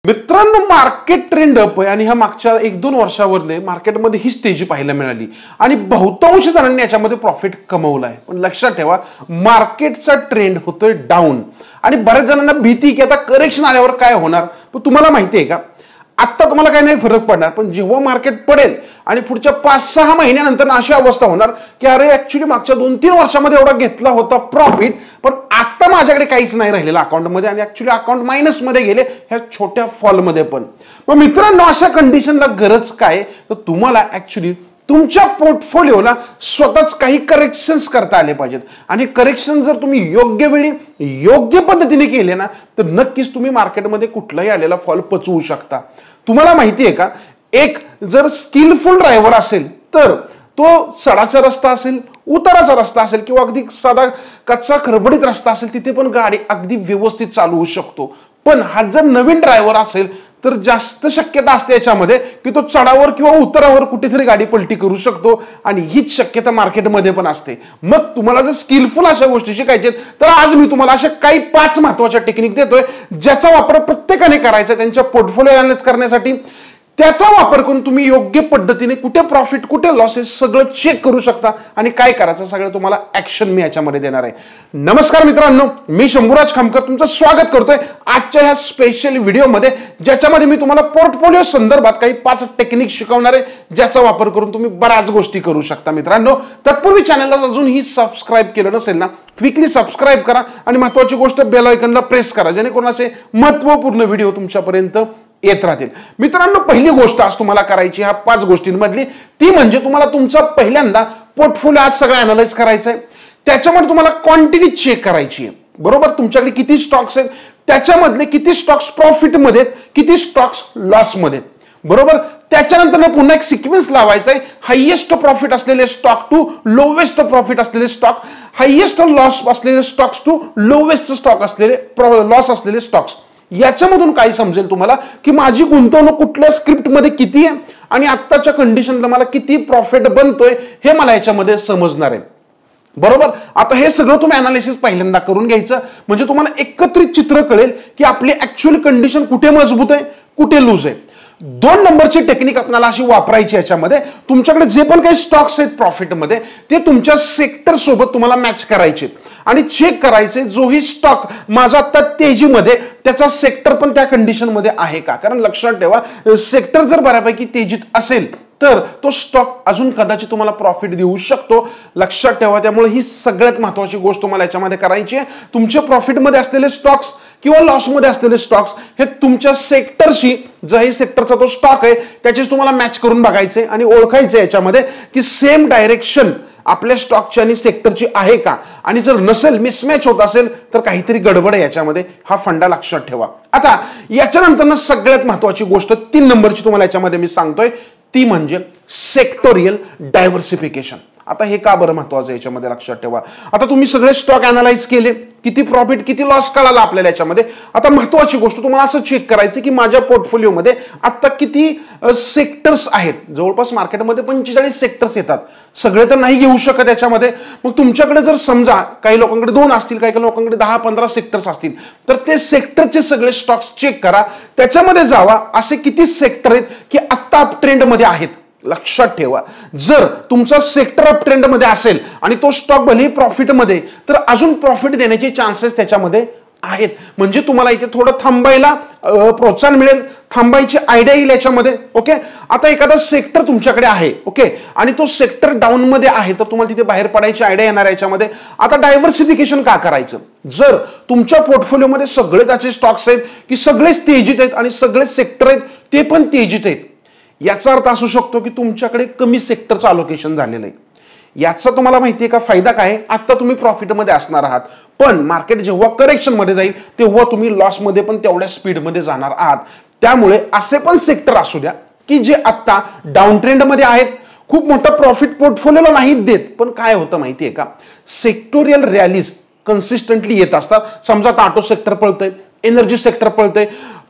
मित्रांनो, market trend up आहे आणि ह्या मागच्या 1-2 वर्षावरले मार्केटमध्ये ही तेजी पाहायला मिळाली आणि बहुतांश जणांनी याच्यामध्ये प्रॉफिट कमवलाय। पण लक्षात ठेवा, मार्केटचा ट्रेंड होतोय डाऊन आणि बऱ्याच जणांना भीती की आता करेक्शन आल्यावर काय होणार। पण तुम्हाला माहिती आहे का, आता तुम्हाला काही नाही फरक पडणार, पण जेव्हा मार्केट पडेल आणि पुढच्या 5-6 महिन्यानंतर अशी अवस्था होणार की अरे ऍक्च्युअली मागच्या 2-3 वर्षामध्ये एवढा घेतला होता प्रॉफिट, पण आता माझ्याकडे काहीच नाही राहिलेलं अकाउंटमध्ये आणि ऍक्च्युअली अकाउंट मायनस मध्ये गेले ह्या छोट्या फॉल मध्ये पण। मग मित्रांनो, अशा कंडिशनला गरज काय, तर तुम्हाला ऍक्च्युअली तुमच्या पोर्टफोलिओला स्वतःच काही करेक्शन्स करता आले पाहिजेत आणि करेक्शन जर तुम्ही योग्य वेळी योग्य पद्धतीने केले ना, तर नक्कीच तुम्ही मार्केटमध्ये कुठलाही आलेला फॉल पचवू शकता। तुम्हाला माहिती आहे का, एक जर स्किलफुल ड्रायव्हर असेल तर तो चढाचा रस्ता असेल, उताराचा रस्ता असेल किंवा अगदी साधा कच्चा खडबडीत रस्ता असेल, तिथे पण गाडी अगदी व्यवस्थित चालवू शकतो। पण हा जर नवीन ड्रायव्हर असेल तर जास्त शक्यता असते याच्यामध्ये की तो चढावर किंवा उतारावर कुठेतरी गाडी पलटी करू शकतो आणि हीच शक्यता मार्केटमध्ये पण असते। मग तुम्हाला जर स्किलफुल अशा गोष्टी शिकायचे तर आज मी तुम्हाला अशा काही 5 महत्त्वाच्या टेक्निक देतोय, ज्याचा वापर प्रत्येकाने करायचा त्यांच्या पोर्टफोलिओ अनालिसिस करण्यासाठी। त्याचा वापर करून तुम्ही योग्य पद्धतीने कुठे प्रॉफिट कुठे लॉसेस सगळं चेक करू शकता आणि काय करायचं सगळं तुम्हाला ऍक्शन मी याच्यामध्ये देणार आहे। नमस्कार मित्रांनो, मी शंभूराज खामकर तुमचं स्वागत करतोय आजच्या ह्या स्पेशल व्हिडिओमध्ये, ज्याच्यामध्ये मी तुम्हाला पोर्टफोलिओ संदर्भात काही 5 टेक्निक शिकवणार आहे, ज्याचा वापर करून तुम्ही बऱ्याच गोष्टी करू शकता। मित्रांनो, तत्पूर्वी चॅनलला अजूनही सबस्क्राइब केलं नसेल ना, क्विकली सबस्क्राइब करा आणि महत्त्वाची गोष्ट बेल आयकॉनला प्रेस करा, जेणेकरून असे महत्त्वपूर्ण व्हिडिओ तुमच्यापर्यंत येत राहतील। मित्रांनो, पहिली गोष्ट आज तुम्हाला करायची ह्या 5 गोष्टींमधली ती म्हणजे तुम्हाला तुमचा पहिल्यांदा पोर्टफोलिओ आज सगळं अनालाइज करायचं आहे। त्याच्यामध्ये तुम्हाला क्वांटिटी चेक करायची आहे, बरोबर। तुमच्याकडे किती स्टॉक्स आहेत, त्याच्यामधले किती स्टॉक्स प्रॉफिट मध्ये आहेत, किती स्टॉक्स लॉस मध्ये आहेत, बरोबर। त्याच्यानंतर पुन्हा एक सिक्वेन्स लावायचा आहे, हायेस्ट प्रॉफिट असलेले स्टॉक टू लोवेस्ट प्रॉफिट असलेले स्टॉक, हायेस्ट लॉस असलेले स्टॉक्स टू लोवेस्ट स्टॉक असलेले लॉस असलेले स्टॉक्स। याच्यामधून काय समजेल तुम्हाला की माझी गुंतवणूक कुठल्या स्क्रिप्ट मध्ये किती आहे आणि आत्ताच्या कंडिशनला मला किती प्रॉफिट बनतोय हे मला याच्यामध्ये समजणार आहे, बरोबर। आता हे सगळं तुम्ही अनालिसिस पहिल्यांदा करून घ्यायचं, म्हणजे तुम्हाला एकत्रित चित्र कळेल की आपली ऍक्च्युअल कंडिशन कुठे मजबूत आहे कुठे लूज आहे। 2 नंबरची टेक्निक आपल्याला अशी वापरायची याच्यामध्ये, तुमच्याकडे जे पण काही स्टॉक्स आहेत प्रॉफिट मध्ये ते तुमच्या सेक्टर सोबत तुम्हाला मॅच करायचे आणि चेक करायचे जो ही स्टॉक माझा आता तेजीमध्ये त्याचा सेक्टर पण त्या कंडिशन मध्ये आहे का। कारण लक्षात ठेवा, सेक्टर जर बऱ्यापैकी तेजीत असेल तर तो स्टॉक अजून कदाचित तुम्हाला प्रॉफिट देऊ शकतो, लक्षात ठेवा। त्यामुळे ही सगळ्यात महत्त्वाची गोष्ट तुम्हाला याच्यामध्ये करायची आहे। तुमचे प्रॉफिट मध्ये असलेले स्टॉक्स किंवा लॉस मध्ये असलेले स्टॉक्स हे तुमच्या सेक्टरशी, जो हे सेक्टरचा तो स्टॉक आहे त्याचीच तुम्हाला मॅच करून बघायचे आणि ओळखायचे याच्यामध्ये की सेम डायरेक्शन आपल्या स्टॉकची आणि सेक्टरची आहे का, आणि जर नसेल, मिसमॅच होत असेल तर काहीतरी गडबड आहे याच्यामध्ये। हा फंडा लक्षात ठेवा। आता याच्यानंतर सगळ्यात महत्त्वाची गोष्ट 3 नंबरची तुम्हाला याच्यामध्ये मी सांगतोय, ती म्हणजे सेक्टोरियल डायव्हर्सिफिकेशन। आता हे का बरं महत्त्वाचं आहे याच्यामध्ये लक्षात ठेवा। आता तुम्ही सगळे स्टॉक अनालाइज केले, किती प्रॉफिट किती लॉस कळाला आपल्याला याच्यामध्ये। आता महत्त्वाची गोष्ट तुम्हाला असं चेक करायचं की माझ्या पोर्टफोलिओमध्ये आता किती सेक्टर्स आहेत। जवळपास मार्केटमध्ये 45 सेक्टर्स येतात, सगळे तर नाही घेऊ शकत याच्यामध्ये। मग तुमच्याकडे जर समजा काही लोकांकडे 2 असतील, काही लोकांकडे 10-15 सेक्टर्स असतील, तर ते सेक्टरचे सगळे स्टॉक्स चेक करा, त्याच्यामध्ये जावा, असे किती सेक्टर आहेत की आत्ता अप ट्रेंड मध्ये आहेत। लक्षात ठेवा, जर तुमचा सेक्टर अप ट्रेंड मध्ये असेल आणि तो स्टॉक भले प्रॉफिट मध्ये, तर अजून प्रॉफिट देण्याचे चान्सेस त्याच्यामध्ये आहेत। म्हणजे तुम्हाला इथे थोडं थांबायला प्रोत्साहन मिळेल, थांबायची आयडिया येईल याच्यामध्ये, ओके। आता एखादा सेक्टर तुमच्याकडे आहे, ओके, आणि तो सेक्टर डाऊन मध्ये आहे, तर तुम्हाला तिथे बाहेर पडायची आयडिया येणार आहे याच्यामध्ये। आता डायव्हर्सिफिकेशन का करायचं, जर तुमच्या पोर्टफोलिओमध्ये सगळेच असे स्टॉक्स आहेत की सगळेच तेजीत आहेत आणि सगळेच सेक्टर आहेत ते पण तेजीत आहेत, याचा अर्थ असू शकतो की तुमच्याकडे कमी सेक्टरचं अलोकेशन झालेलं आहे। याचा तुम्हाला माहिती आहे का फायदा काय, आता तुम्ही प्रॉफिटमध्ये असणार आहात, पण मार्केट जेव्हा करेक्शन मध्ये जाईल तेव्हा तुम्ही लॉस मध्ये पण तेवढ्या स्पीडमध्ये जाणार आहात। त्यामुळे असे पण सेक्टर असू द्या की जे आता डाऊन ट्रेंड मध्ये आहेत, खूप मोठा प्रॉफिट पोर्टफोलिओला नाही देत, पण काय होतं माहिती आहे का, सेक्टोरियल रॅलीज कन्सिस्टंटली येत असतात। समजा आता ऑटो सेक्टर पळतंय, एनर्जी सेक्टर पळतंय,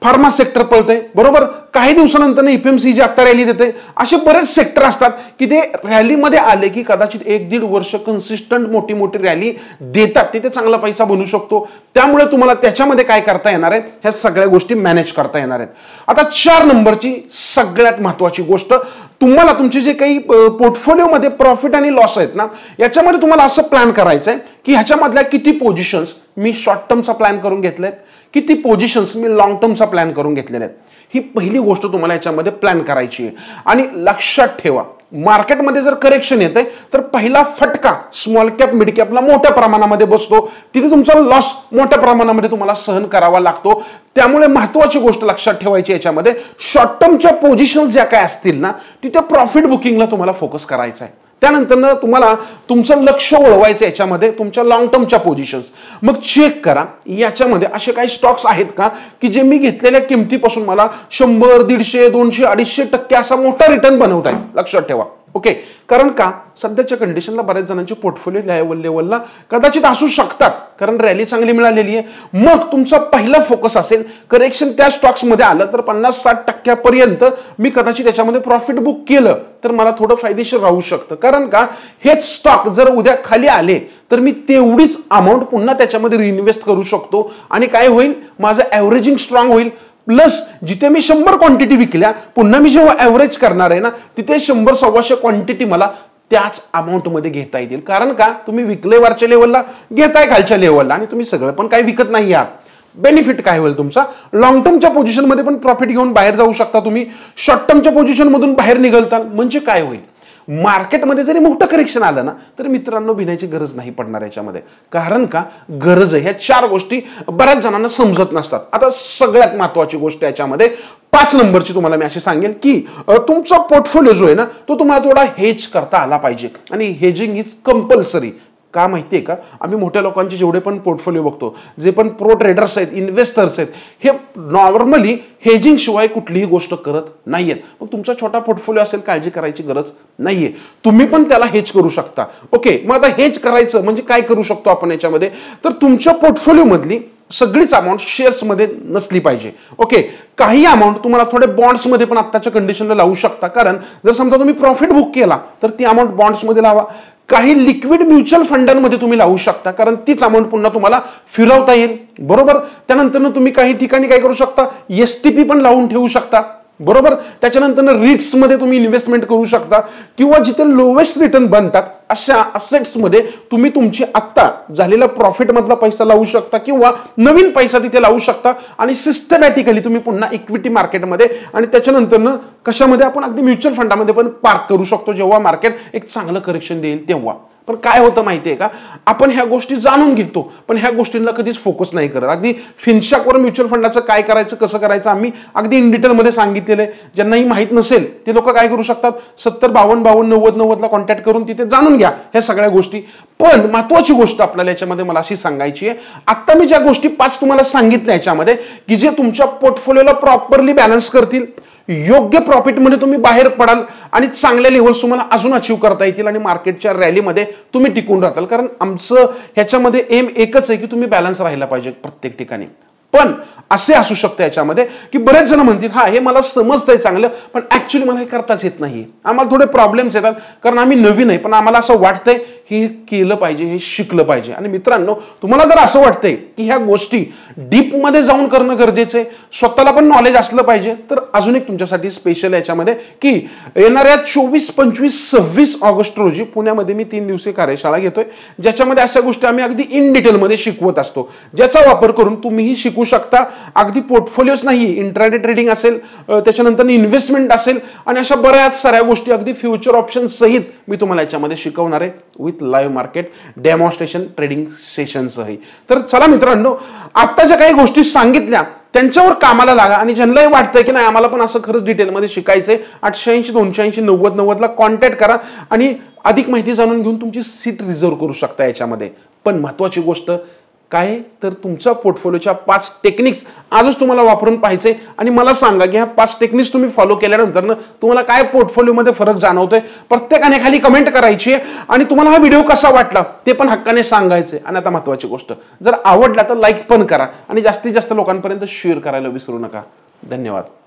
फार्मा सेक्टर पळतंय, बरोबर, काही दिवसानंतर FMCG आता रॅली देते. असे बरेच सेक्टर असतात की ते रॅलीमध्ये आले की कदाचित 1-1.5 वर्ष कन्सिस्टंट मोठी मोठी रॅली देतात, तिथे चांगला पैसा बनू शकतो. त्यामुळे तुम्हाला त्याच्यामध्ये काय करता येणार आहे, ह्या सगळ्या गोष्टी मॅनेज करता येणार आहेत. आता 4 नंबरची सगळ्यात महत्वाची गोष्ट, तुम्हाला तुमचे जे काही पोर्टफोलिओमध्ये प्रॉफिट आणि लॉस आहेत ना, याच्यामध्ये तुम्हाला असं प्लॅन करायचं आहे की ह्याच्यामधल्या किती पोझिशन्स मी शॉर्ट टर्मचा प्लॅन करून घेतलेत, किती पोझिशन्स मी लॉंग टर्मचा प्लॅन करून घेतलेले आहेत. ही पहिली गोष्ट तुम्हाला याच्यामध्ये प्लॅन करायची आहे. आणि लक्षात ठेवा, मार्केटमध्ये जर करेक्शन येते तर पहिला फटका स्मॉल कॅप मिड कॅपला मोठ्या प्रमाणामध्ये बसतो, तिथे तुमचा लॉस मोठ्या प्रमाणामध्ये तुम्हाला सहन करावा लागतो. त्यामुळे महत्त्वाची गोष्ट लक्षात ठेवायची याच्यामध्ये, शॉर्ट टर्मच्या पोझिशन्स ज्या काय असतील ना, तिथे प्रॉफिट बुकिंगला तुम्हाला फोकस करायचा आहे. त्यानंतर तुम्हाला तुमचं लक्ष वळवायचं याच्यामध्ये तुमच्या लॉंग टर्मच्या पोझिशन्स. मग चेक करा याच्यामध्ये असे काही स्टॉक्स आहेत का की जे मी घेतलेल्या किमतीपासून मला 100, 150, 200, 250% असा मोठा रिटर्न बनवता येईल. लक्षात ठेवा. ओके, कारण का सध्याच्या कंडिशनला बऱ्याच जणांची पोर्टफोलिओ लेवलला कदाचित असू शकतात, कारण रॅली चांगली मिळालेली आहे. मग तुमचा पहिला फोकस असेल करेक्शन त्या स्टॉक्समध्ये आलं तर 50-60% मी कदाचित त्याच्यामध्ये प्रॉफिट बुक केलं तर मला थोडं फायदेशीर राहू शकतं. कारण का हेच स्टॉक जर उद्या खाली आले तर मी तेवढीच अमाऊंट पुन्हा त्याच्यामध्ये रिइन्व्हेस्ट करू शकतो आणि काय होईल, माझं ॲव्हरेजिंग स्ट्रॉंग होईल. प्लस जिथे मी 100 क्वांटिटी विकल्या, पुन्हा मी जेव्हा ॲव्हरेज करणार आहे ना, तिथे 100-125 क्वांटिटी मला त्याच अमाऊंटमध्ये घेता येतील. कारण का तुम्ही विकले वरच्या लेवलला, घेताय खालच्या लेवलला, आणि तुम्ही सगळं पण काही विकत नाही आहात. बेनिफिट काय होईल तुमचा, लॉंग टर्मच्या पोझिशनमध्ये पण प्रॉफिट घेऊन बाहेर जाऊ शकता तुम्ही, शॉर्ट टर्मच्या पोझिशनमधून बाहेर निघालता. म्हणजे काय होईल, मार्केटमध्ये जरी मोठं करेक्शन आलं ना तर मित्रांनो भिण्याची गरज नाही पडणार याच्यामध्ये. कारण का गरज आहे, ह्या 4 गोष्टी बऱ्याच जणांना समजत नसतात. आता सगळ्यात महत्वाची गोष्ट याच्यामध्ये 5 नंबरची तुम्हाला मी अशी सांगेल की तुमचा पोर्टफोलिओ जो आहे ना तो तुम्हाला थोडा हेज करता आला पाहिजे. आणि हेजिंग इज कंपल्सरी. का माहिती आहे का, आम्ही मोठ्या लोकांचे जेवढे पण पोर्टफोलिओ बघतो, जे पण प्रो ट्रेडर्स आहेत, इन्व्हेस्टर्स आहेत, हे नॉर्मली हेजिंग शिवाय कुठलीही गोष्ट करत नाहीयेत. मग तुमचा छोटा पोर्टफोलिओ असेल, काळजी करायची गरज नाहीये, तुम्ही पण त्याला हेज करू शकता. ओके, मग आता हेज करायचं म्हणजे काय करू शकतो आपण याच्यामध्ये, तर तुमच्या पोर्टफोलिओ मधली सगळीच अमाऊंट शेअर्समध्ये नसली पाहिजे. ओके, काही अमाऊंट तुम्हाला थोडे बॉन्ड्समध्ये पण आत्ताच्या कंडिशनला लावू शकता. कारण जर समजा तुम्ही प्रॉफिट बुक केला तर ती अमाऊंट बॉन्ड्समध्ये लावा. काही लिक्विड म्युच्युअल फंडांमध्ये तुम्ही लावू शकता, कारण तीच अमाऊंट पुन्हा तुम्हाला फिरवता येईल. बरोबर, त्यानंतर तुम्ही काही ठिकाणी काय करू शकता, STP पण लावून ठेवू शकता. बरोबर, त्याच्यानंतर रिट्स मध्ये तुम्ही इन्व्हेस्टमेंट करू शकता, किंवा जिथे लोवेस्ट रिटर्न बनतात अशा असेट्स मध्ये तुम्ही तुमची आत्ता झालेला प्रॉफिट मधला पैसा लावू शकता, किंवा नवीन पैसा तिथे लावू शकता. आणि सिस्टमॅटिकली तुम्ही पुन्हा इक्विटी मार्केटमध्ये आणि त्याच्यानंतर कशामध्ये आपण अगदी म्युच्युअल फंडामध्ये पण पार्क करू शकतो, जेव्हा मार्केट एक चांगलं करेक्शन देईल तेव्हा. पण काय होतं माहितीये का, आपण ह्या गोष्टी जाणून घेतो पण ह्या गोष्टींना कधीच फोकस नाही करत. अगदी फिनशॉकवर म्युच्युअल फंडाचं काय करायचं, कसं करायचं आम्ही अगदी इन डिटेलमध्ये सांगितलेलं आहे. ज्यांनाही माहीत नसेल ते लोक काय करू शकतात, 70-52-52-90-90ला कॉन्टॅक्ट करून तिथे जाणून घ्या ह्या सगळ्या गोष्टी. पण महत्वाची गोष्ट आपल्याला याच्यामध्ये मला अशी सांगायची आहे, आता मी ज्या गोष्टी 5 तुम्हाला सांगितल्या याच्यामध्ये की जे तुमच्या पोर्टफोलिओला प्रॉपरली बॅलन्स करतील, योग्य प्रॉफिटमध्ये तुम्ही बाहेर पडाल आणि चांगल्या लेवल्स तुम्हाला अजून अचीव करता येतील आणि मार्केटच्या रॅलीमध्ये तुम्ही टिकून राहताल. कारण आमचं ह्याच्यामध्ये एम एकच आहे की तुम्ही बॅलन्स राहिला पाहिजे प्रत्येक ठिकाणी. पण असे असू शकते याच्यामध्ये की बरेच जण म्हणतील हा हे मला समजतंय चांगलं, पण ऍक्च्युली मला हे करताच येत नाही, आम्हाला थोडे प्रॉब्लेम्स येतात कारण आम्ही नवीन आहे, पण आम्हाला असं वाटतंय हे केलं पाहिजे, हे शिकलं पाहिजे. आणि मित्रांनो, तुम्हाला जर असं वाटतंय की ह्या गोष्टी डीप मध्ये जाऊन करणं गरजेचं आहे, स्वतःला पण नॉलेज असलं पाहिजे, तर अजून एक तुमच्यासाठी स्पेशल याच्यामध्ये की येणाऱ्या 24, 25, 26 ऑगस्ट रोजी पुण्यामध्ये मी 3 दिवसीय कार्यशाळा घेतोय, ज्याच्यामध्ये अशा गोष्टी आम्ही अगदी इन डिटेलमध्ये शिकवत असतो, ज्याचा वापर करून तुम्हीही शिकू शकता. अगदी पोर्टफोलिओच नाही, इंट्राडे ट्रेडिंग असेल, त्याच्यानंतर इन्व्हेस्टमेंट असेल आणि अशा बऱ्याच साऱ्या गोष्टी अगदी फ्युचर ऑप्शन सहित मी तुम्हाला याच्यामध्ये शिकवणार आहे with live market demonstration trading सेशनसह. तर चला मित्रांनो, आता ज्या काही गोष्टी सांगितल्या त्यांच्यावर कामाला लागा आणि ज्यांनाही वाटतंय की नाही आम्हाला पण असं खरंच डिटेलमध्ये शिकायचंय, 880, 280, 90-90ला कॉन्टॅक्ट करा आणि अधिक माहिती जाणून घेऊन तुमची सीट रिझर्व्ह करू शकता याच्यामध्ये. पण महत्वाची गोष्ट, काय तर तुमच्या पोर्टफोलिओच्या 5 टेक्निक्स आजच तुम्हाला वापरून पाहायचे आणि मला सांगा की ह्या 5 टेक्निक्स तुम्ही फॉलो केल्यानंतर तुम्हाला काय पोर्टफोलिओमध्ये फरक जाणवतोय प्रत्येकाने खाली कमेंट करायची आणि तुम्हाला हा व्हिडिओ कसा वाटला ते पण हक्काने सांगायचे. आणि आता महत्त्वाची गोष्ट, जर आवडला तर लाईक पण करा आणि जास्तीत जास्त लोकांपर्यंत शेअर करायला विसरू नका. धन्यवाद.